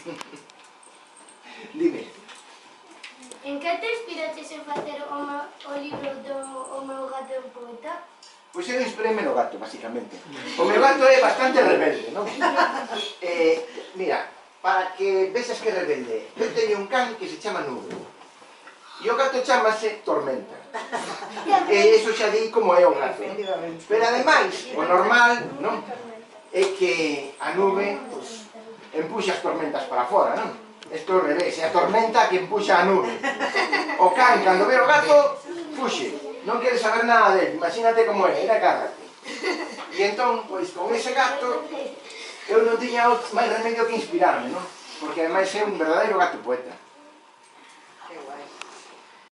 Dime. En que te inspiraches en facer o libro do O meu gato é un poeta? Pois eu inspireme no gato, basicamente. O meu gato é bastante rebelde, non? Mira, para que vexas que rebelde, eu teño un can que se chama Nube. E o gato chamase Tormenta. E iso xa di como é o gato. Pero ademais, o normal, non? É que a nube, pois, empuxa as tormentas para fora, non? Isto é ao revés, é a tormenta que empuxa a nube. O can, cando ve o gato, fuxe. Non quere saber nada dele, imagínate como é, era agárrate. E entón, pois, con ese gato, eu non tiña máis remedio que inspirarme, non? Porque ademais é un verdadeiro gato poeta.